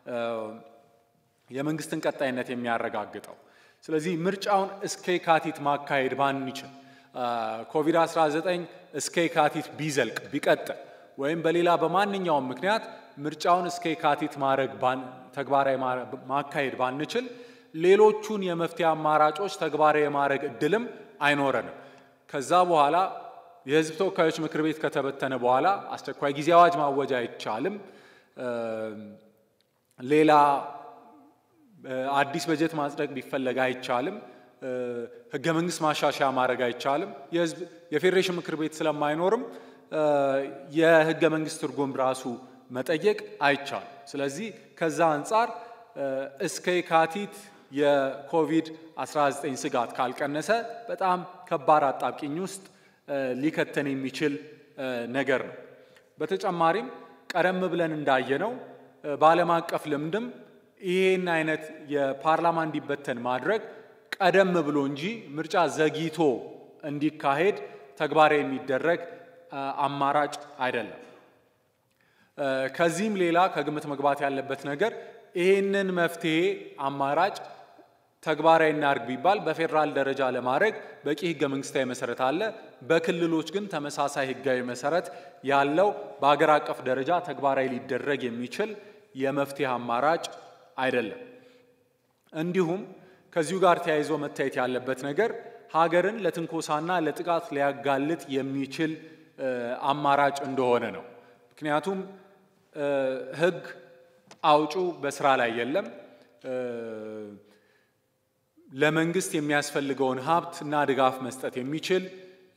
የመንግስትን ቀጣይነት የሚያረጋግጠው። ስለዚህ ምርጫውን እስከ የካቲት ማካሄድ ባንችል ኮቪድ አስራ ዘጠኝ እስከ የካቲት ቢዘልቅ ቢቀጥል ወይም በሌላ በማንኛውም ምክንያት ምርጫውን እስከ የካቲት ማድረግ ተግባራዊ ማካሄድ ባንችል ሌሎቹን የመፍትሄ አማራጮች ተግባራዊ ማድረግ እድልም አይኖረንም። ከዛ በኋላ የህዝብ ተወካዮች ምክር ቤት ከተበተነ በኋላ አስቸኳይ ጊዜ አዋጅ ማወጅ አይቻልም። ሌላ አዲስ በጀት ማጽደቅ ቢፈለግ አይቻልም። ህገ መንግስት ማሻሻያ ማድረግ አይቻልም። የህዝብ የፌዴሬሽን ምክር ቤት ስለማይኖርም የህገ መንግስት ትርጉም ራሱ መጠየቅ አይቻልም። ስለዚህ ከዛ አንፃር እስከ የካቲት የኮቪድ አስራ ዘጠኝ ስጋት ካልቀነሰ በጣም ከባድ አጣብቂኝ ውስጥ ሊከተን የሚችል ነገር ነው። በተጨማሪም ቀደም ብለን እንዳየነው በዓለም አቀፍ ልምድም ይሄን አይነት የፓርላማ እንዲበተን ማድረግ ቀደም ብሎ እንጂ ምርጫ ዘግይቶ እንዲካሄድ ተግባራዊ የሚደረግ አማራጭ አይደለም። ከዚህም ሌላ ከግምት መግባት ያለበት ነገር ይሄንን መፍትሄ አማራጭ ተግባራዊ እናድርግ ቢባል በፌደራል ደረጃ ለማድረግ በቂ ህገ መንግስታዊ መሰረት አለ። በክልሎች ግን ተመሳሳይ ህጋዊ መሰረት ያለው በአገር አቀፍ ደረጃ ተግባራዊ ሊደረግ የሚችል የመፍትሄ አማራጭ አይደለም። እንዲሁም ከዚሁ ጋር ተያይዞ መታየት ያለበት ነገር ሀገርን ለትንኮሳና ለጥቃት ሊያጋልጥ የሚችል አማራጭ እንደሆነ ነው። ምክንያቱም ህግ አውጩ በስራ ላይ የለም። ለመንግስት የሚያስፈልገውን ሀብት እና ድጋፍ መስጠት የሚችል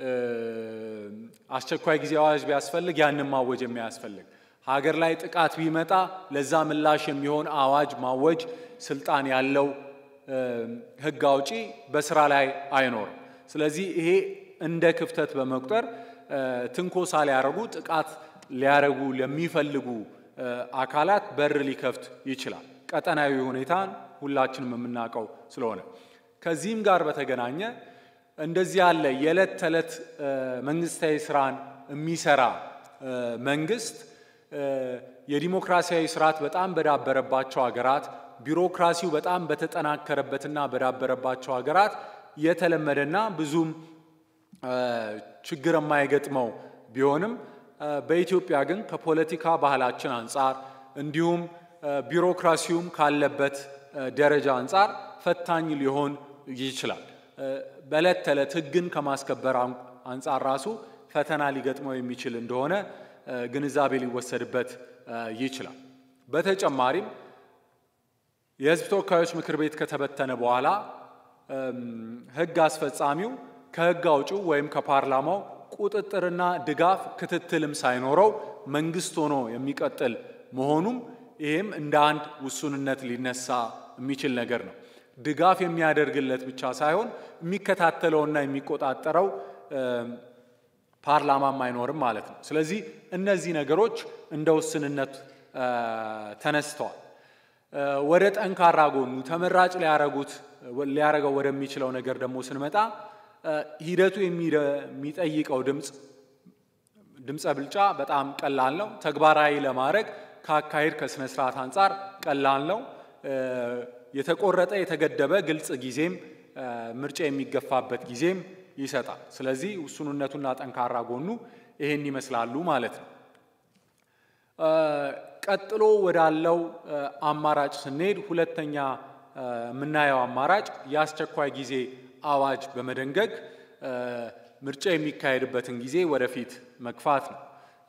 አስቸኳይ ጊዜ አዋጅ ቢያስፈልግ ያንን ማወጅ የሚያስፈልግ ሀገር ላይ ጥቃት ቢመጣ ለዛ ምላሽ የሚሆን አዋጅ ማወጅ ስልጣን ያለው ህግ አውጪ በስራ ላይ አይኖርም። ስለዚህ ይሄ እንደ ክፍተት በመቁጠር ትንኮሳ ሊያረጉ ጥቃት ሊያረጉ ለሚፈልጉ አካላት በር ሊከፍት ይችላል። ቀጠናዊ ሁኔታን ሁላችንም የምናውቀው ስለሆነ ከዚህም ጋር በተገናኘ እንደዚህ ያለ የዕለት ተዕለት መንግስታዊ ስራን የሚሰራ መንግስት የዲሞክራሲያዊ ስርዓት በጣም በዳበረባቸው ሀገራት ቢሮክራሲው በጣም በተጠናከረበትና በዳበረባቸው ሀገራት የተለመደና ብዙም ችግር የማይገጥመው ቢሆንም በኢትዮጵያ ግን ከፖለቲካ ባህላችን አንፃር እንዲሁም ቢሮክራሲውም ካለበት ደረጃ አንፃር ፈታኝ ሊሆን ይችላል። በዕለት ተዕለት ህግን ከማስከበር አንፃር ራሱ ፈተና ሊገጥመው የሚችል እንደሆነ ግንዛቤ ሊወሰድበት ይችላል። በተጨማሪም የህዝብ ተወካዮች ምክር ቤት ከተበተነ በኋላ ህግ አስፈጻሚው ከህግ አውጪው ወይም ከፓርላማው ቁጥጥርና ድጋፍ ክትትልም ሳይኖረው መንግስት ሆኖ የሚቀጥል መሆኑም ይሄም እንደ አንድ ውሱንነት ሊነሳ የሚችል ነገር ነው። ድጋፍ የሚያደርግለት ብቻ ሳይሆን የሚከታተለውና የሚቆጣጠረው ፓርላማም አይኖርም ማለት ነው። ስለዚህ እነዚህ ነገሮች እንደ ውስንነት ተነስተዋል። ወደ ጠንካራ ጎኑ ተመራጭ ሊያረጉት ሊያረገው ወደሚችለው ነገር ደግሞ ስንመጣ ሂደቱ የሚጠይቀው ድምጽ ድምጽ ብልጫ በጣም ቀላል ነው። ተግባራዊ ለማድረግ ካካሄድ ከስነ ስርዓት አንፃር ቀላል ነው። የተቆረጠ የተገደበ ግልጽ ጊዜም ምርጫ የሚገፋበት ጊዜም ይሰጣል። ስለዚህ ውሱንነቱና ጠንካራ ጎኑ ይሄን ይመስላሉ ማለት ነው። ቀጥሎ ወዳለው አማራጭ ስንሄድ ሁለተኛ የምናየው አማራጭ የአስቸኳይ ጊዜ አዋጅ በመደንገግ ምርጫ የሚካሄድበትን ጊዜ ወደፊት መግፋት ነው።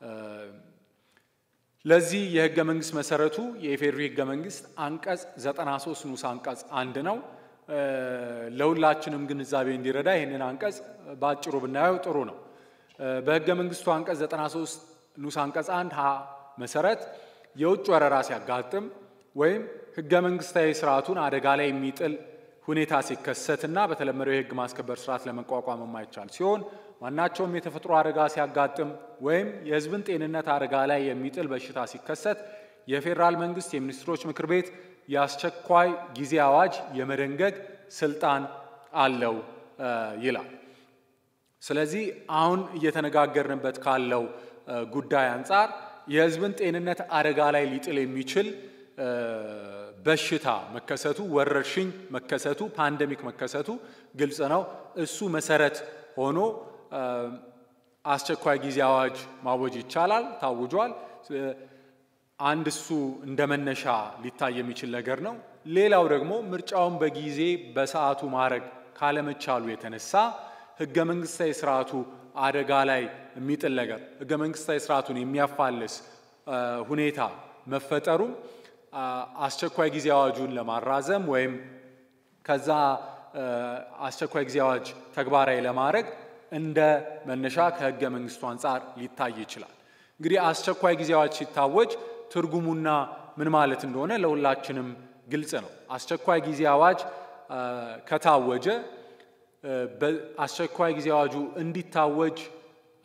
ለዚህ የህገ መንግስት መሰረቱ የኢፌዴሪ ህገ መንግስት አንቀጽ ዘጠና ሶስት ንዑስ አንቀጽ አንድ ነው። ለሁላችንም ግንዛቤ እንዲረዳ ይህንን አንቀጽ በአጭሩ ብናየው ጥሩ ነው። በህገ መንግስቱ አንቀጽ ዘጠና ሶስት ንዑስ አንቀጽ አንድ ሀ መሰረት የውጭ ወረራ ሲያጋጥም ወይም ህገ መንግስታዊ ስርዓቱን አደጋ ላይ የሚጥል ሁኔታ ሲከሰትና በተለመደው የህግ ማስከበር ስርዓት ለመቋቋም የማይቻል ሲሆን ማናቸውም የተፈጥሮ አደጋ ሲያጋጥም ወይም የህዝብን ጤንነት አደጋ ላይ የሚጥል በሽታ ሲከሰት የፌደራል መንግስት የሚኒስትሮች ምክር ቤት የአስቸኳይ ጊዜ አዋጅ የመደንገግ ስልጣን አለው ይላል። ስለዚህ አሁን እየተነጋገርንበት ካለው ጉዳይ አንፃር የህዝብን ጤንነት አደጋ ላይ ሊጥል የሚችል በሽታ መከሰቱ ወረርሽኝ መከሰቱ ፓንደሚክ መከሰቱ ግልጽ ነው። እሱ መሰረት ሆኖ አስቸኳይ ጊዜ አዋጅ ማወጅ ይቻላል፣ ታውጇል። አንድ እሱ እንደመነሻ ሊታይ የሚችል ነገር ነው። ሌላው ደግሞ ምርጫውን በጊዜ በሰዓቱ ማድረግ ካለመቻሉ የተነሳ ህገ መንግስታዊ ስርዓቱ አደጋ ላይ የሚጥል ነገር ህገ መንግስታዊ ስርዓቱን የሚያፋልስ ሁኔታ መፈጠሩ አስቸኳይ ጊዜ አዋጁን ለማራዘም ወይም ከዛ አስቸኳይ ጊዜ አዋጅ ተግባራዊ ለማድረግ እንደ መነሻ ከህገ መንግስቱ አንፃር ሊታይ ይችላል። እንግዲህ አስቸኳይ ጊዜ አዋጅ ሲታወጅ ትርጉሙና ምን ማለት እንደሆነ ለሁላችንም ግልጽ ነው። አስቸኳይ ጊዜ አዋጅ ከታወጀ በአስቸኳይ ጊዜ አዋጁ እንዲታወጅ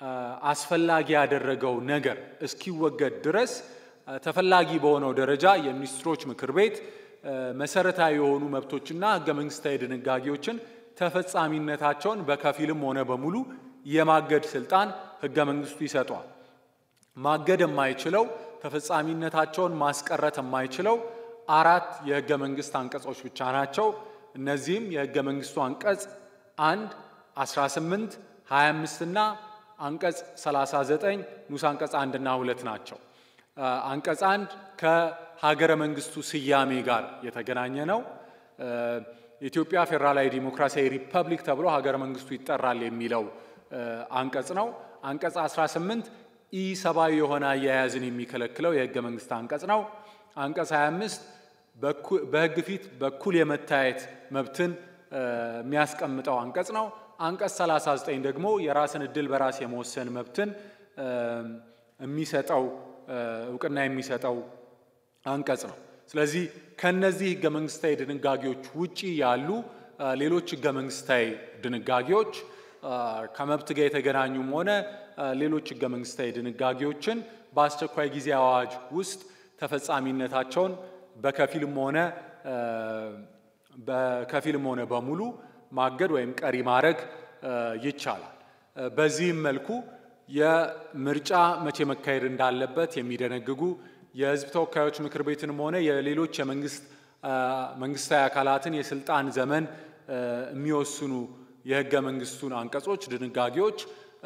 አስፈላጊ ያደረገው ነገር እስኪወገድ ድረስ ተፈላጊ በሆነው ደረጃ የሚኒስትሮች ምክር ቤት መሰረታዊ የሆኑ መብቶችና ህገ መንግስታዊ ድንጋጌዎችን ተፈጻሚነታቸውን በከፊልም ሆነ በሙሉ የማገድ ስልጣን ህገ መንግስቱ ይሰጣል። ማገድ የማይችለው ተፈጻሚነታቸውን ማስቀረት የማይችለው አራት የህገ መንግስት አንቀጾች ብቻ ናቸው። እነዚህም የህገ መንግስቱ አንቀጽ አንድ አስራ ስምንት ሃያ አምስት እና አንቀጽ ሰላሳ ዘጠኝ ንዑስ አንቀጽ አንድ እና ሁለት ናቸው። አንቀጽ አንድ ከሀገረ መንግስቱ ስያሜ ጋር የተገናኘ ነው። የኢትዮጵያ ፌዴራላዊ ዲሞክራሲያዊ ሪፐብሊክ ተብሎ ሀገረ መንግስቱ ይጠራል የሚለው አንቀጽ ነው። አንቀጽ አስራ ስምንት ኢሰብአዊ የሆነ አያያዝን የሚከለክለው የህገ መንግስት አንቀጽ ነው። አንቀጽ ሃያ አምስት በህግ ፊት በኩል የመታየት መብትን የሚያስቀምጠው አንቀጽ ነው። አንቀጽ ሰላሳ ዘጠኝ ደግሞ የራስን እድል በራስ የመወሰን መብትን የሚሰጠው እውቅና የሚሰጠው አንቀጽ ነው። ስለዚህ ከነዚህ ህገ መንግስታዊ ድንጋጌዎች ውጪ ያሉ ሌሎች ህገ መንግስታዊ ድንጋጌዎች ከመብት ጋር የተገናኙም ሆነ ሌሎች ህገ መንግስታዊ ድንጋጌዎችን በአስቸኳይ ጊዜ አዋጅ ውስጥ ተፈጻሚነታቸውን በከፊልም ሆነ በከፊልም ሆነ በሙሉ ማገድ ወይም ቀሪ ማድረግ ይቻላል። በዚህም መልኩ የምርጫ መቼ መካሄድ እንዳለበት የሚደነግጉ የህዝብ ተወካዮች ምክር ቤትንም ሆነ የሌሎች የመንግስት መንግስታዊ አካላትን የስልጣን ዘመን የሚወስኑ የህገ መንግስቱን አንቀጾች ድንጋጌዎች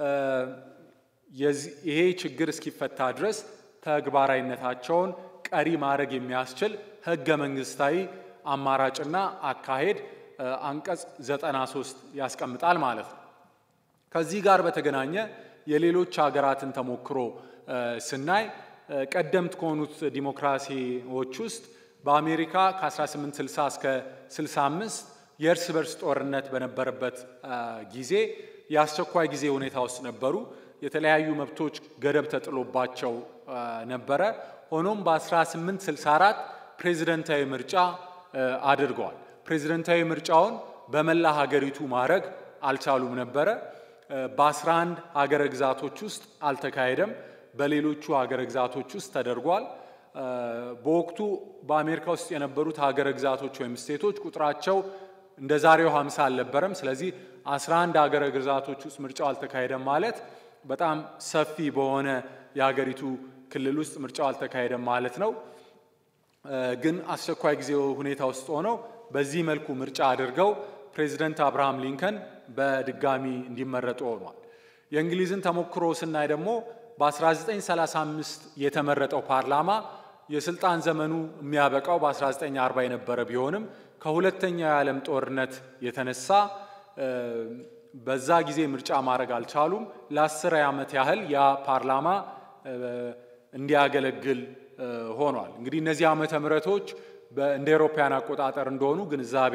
ይሄ ችግር እስኪፈታ ድረስ ተግባራዊነታቸውን ቀሪ ማድረግ የሚያስችል ህገ መንግስታዊ አማራጭና አካሄድ አንቀጽ ዘጠና ሶስት ያስቀምጣል ማለት ነው። ከዚህ ጋር በተገናኘ የሌሎች ሀገራትን ተሞክሮ ስናይ ቀደምት ከሆኑት ዲሞክራሲዎች ውስጥ በአሜሪካ ከ1860 እስከ ስልሳ አምስት የእርስ በርስ ጦርነት በነበረበት ጊዜ የአስቸኳይ ጊዜ ሁኔታ ውስጥ ነበሩ። የተለያዩ መብቶች ገደብ ተጥሎባቸው ነበረ። ሆኖም በ1864 ፕሬዝዳንታዊ ምርጫ አድርገዋል። ፕሬዝዳንታዊ ምርጫውን በመላ ሀገሪቱ ማድረግ አልቻሉም ነበረ። በአስራ አንድ ሀገረ ግዛቶች ውስጥ አልተካሄደም። በሌሎቹ ሀገረ ግዛቶች ውስጥ ተደርጓል። በወቅቱ በአሜሪካ ውስጥ የነበሩት ሀገረ ግዛቶች ወይም ስቴቶች ቁጥራቸው እንደ ዛሬው ሃምሳ አልነበረም። ስለዚህ አስራ አንድ ሀገረ ግዛቶች ውስጥ ምርጫው አልተካሄደም ማለት በጣም ሰፊ በሆነ የሀገሪቱ ክልል ውስጥ ምርጫው አልተካሄደም ማለት ነው። ግን አስቸኳይ ጊዜ ሁኔታ ውስጥ ሆነው በዚህ መልኩ ምርጫ አድርገው ፕሬዝዳንት አብርሃም ሊንከን በድጋሚ እንዲመረጡ ሆኗል። የእንግሊዝን ተሞክሮ ስናይ ደግሞ በ1935 የተመረጠው ፓርላማ የስልጣን ዘመኑ የሚያበቃው በ1940 የነበረ ቢሆንም ከሁለተኛው የዓለም ጦርነት የተነሳ በዛ ጊዜ ምርጫ ማድረግ አልቻሉም። ለአስር ዓመት ያህል ያ ፓርላማ እንዲያገለግል ሆኗል። እንግዲህ እነዚህ ዓመተ ምህረቶች እንደ አውሮፓውያን አቆጣጠር እንደሆኑ ግንዛቤ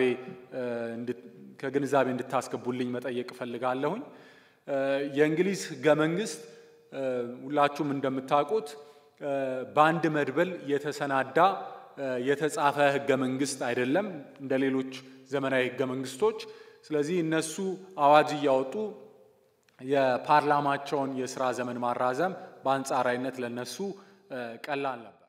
ከግንዛቤ እንድታስገቡልኝ መጠየቅ ፈልጋለሁኝ። የእንግሊዝ ህገ መንግስት ሁላችሁም እንደምታውቁት በአንድ መድበል የተሰናዳ የተጻፈ ህገ መንግስት አይደለም እንደ ሌሎች ዘመናዊ ህገ መንግስቶች። ስለዚህ እነሱ አዋጅ እያወጡ የፓርላማቸውን የሥራ ዘመን ማራዘም በአንጻራዊነት ለነሱ ቀላል ነበር።